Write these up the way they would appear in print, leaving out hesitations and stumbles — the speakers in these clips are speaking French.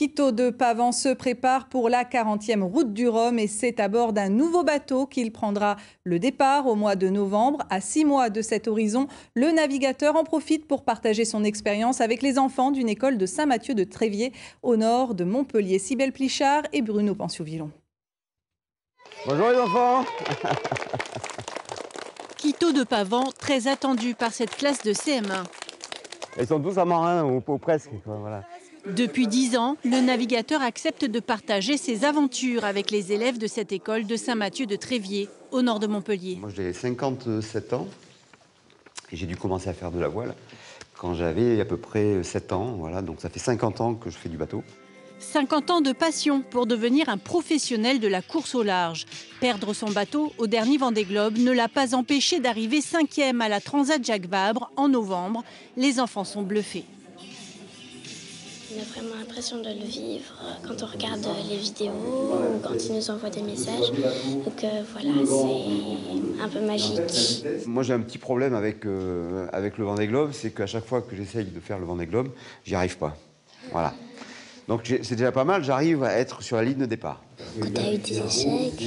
Quito de Pavan se prépare pour la 40e route du Rhum et c'est à bord d'un nouveau bateau qu'il prendra le départ au mois de novembre. À 6 mois de cet horizon, le navigateur en profite pour partager son expérience avec les enfants d'une école de Saint-Mathieu de Tréviers au nord de Montpellier. Cybèle Plichard et Bruno Panciou-Villon. Bonjour les enfants. Quito de Pavan, très attendu par cette classe de CM1. Ils sont tous amarins ou presque, quoi, voilà. Depuis 10 ans, le navigateur accepte de partager ses aventures avec les élèves de cette école de Saint-Mathieu de Tréviers, au nord de Montpellier. Moi j'ai 57 ans et j'ai dû commencer à faire de la voile quand j'avais à peu près 7 ans. Voilà, donc ça fait 50 ans que je fais du bateau. 50 ans de passion pour devenir un professionnel de la course au large. Perdre son bateau au dernier Vendée Globe ne l'a pas empêché d'arriver 5e à la Transat Jacques Vabre en novembre. Les enfants sont bluffés. On a vraiment l'impression de le vivre quand on regarde les vidéos ou quand ils nous envoient des messages. Donc voilà, c'est un peu magique. Moi j'ai un petit problème avec le Vendée Globe, c'est qu'à chaque fois que j'essaye de faire le Vendée Globe, j'y arrive pas. Voilà. Donc c'est déjà pas mal, j'arrive à être sur la ligne de départ. Quand tu as eu des échecs,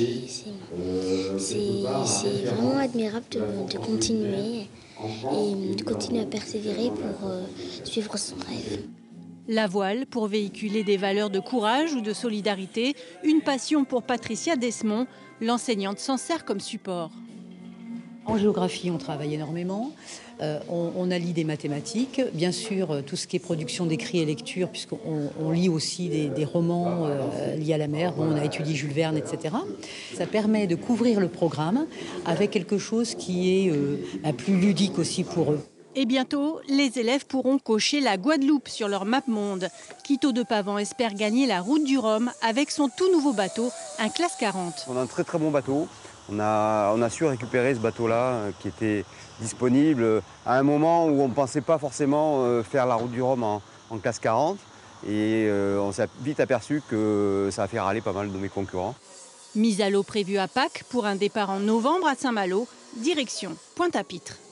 c'est vraiment admirable de continuer et de continuer à persévérer pour suivre son rêve. La voile pour véhiculer des valeurs de courage ou de solidarité, une passion pour Patricia Desmond, l'enseignante s'en sert comme support. En géographie, on travaille énormément. On allie des mathématiques, bien sûr tout ce qui est production d'écrits et lecture, puisqu'on lit aussi des romans liés à la mer. Bon, on a étudié Jules Verne, etc. Ça permet de couvrir le programme avec quelque chose qui est plus ludique aussi pour eux. Et bientôt, les élèves pourront cocher la Guadeloupe sur leur map monde. Quito de Pavan espère gagner la route du Rhum avec son tout nouveau bateau, un classe 40. On a un très très bon bateau. On a su récupérer ce bateau-là qui était disponible à un moment où on ne pensait pas forcément faire la route du Rhum en classe 40. Et on s'est vite aperçu que ça a fait râler pas mal de mes concurrents. Mise à l'eau prévue à Pâques pour un départ en novembre à Saint-Malo, direction Pointe-à-Pitre.